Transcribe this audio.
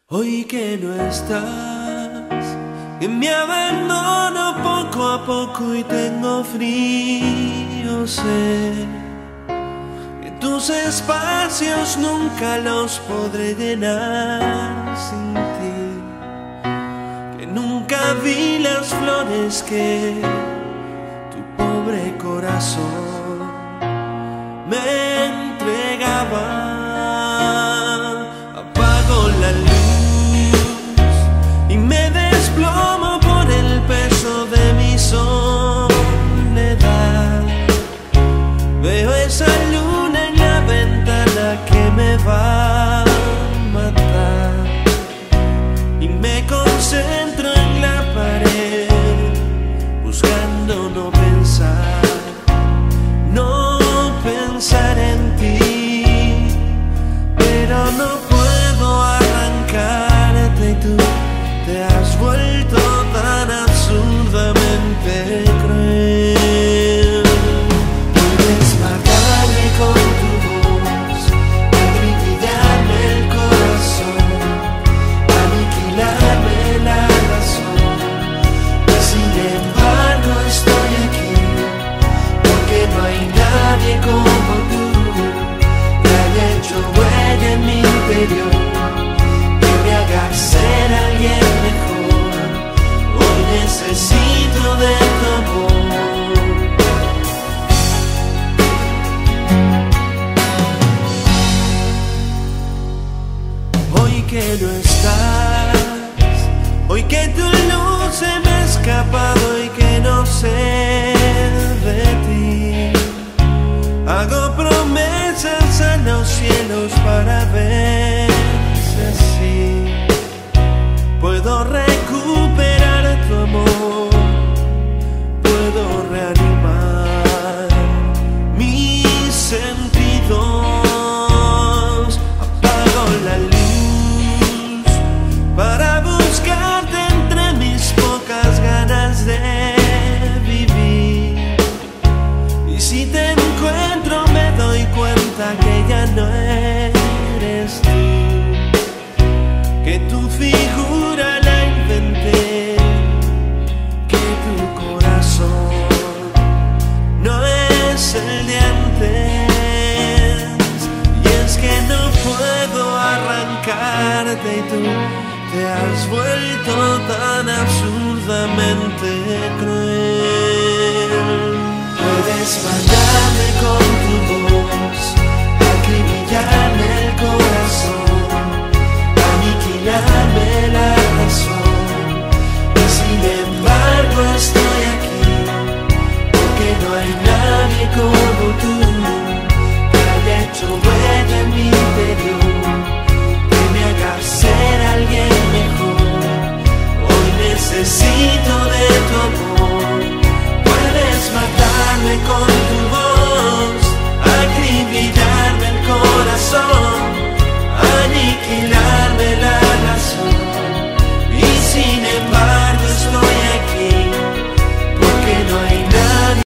Hoy que no estás, que me abandono poco a poco y tengo frío, sé que tus espacios nunca los podré llenar sin ti, que nunca vi las flores que tu pobre corazón me entregaba. Apago la luz y me desplomo por el peso de mi soledad. Veo esa luna en la ventana que me va a matar y me concentro en la pared, buscando no pensar en ti, pero no puedo arrancarte y tú te has vuelto tan absurdamente cruel. Puedes matarme con tu voz, acribillarme el corazón, aniquilarme la razón, y sin embargo estoy aquí, porque no hay nadie como tú que haya hecho huella en mi interior, que me haga ser alguien mejor. Hoy necesito de tu amor. Hoy que no estás, hoy que tu luz se me ha escapado y que no sé de ti, hago promesas a los cielos para ver si así puedo recuperar tu amor, puedo reanimar mis sentidos. Apago la luz para buscarte entre mis pocas ganas de vivir, y si te encuentro me doy cuenta que ya no eres tú, que tu figura la inventé, que tu corazón no es el de antes, y es que no puedo arrancarte y tú te has vuelto tan absurdamente cruel. Puedes matarme con tu voz, acribillarme el corazón, aniquilarme la razón, y sin embargo estoy aquí, porque no hay nadie como tú que haya hecho huella en mi interior, que me haga ser alguien mejor. Hoy necesito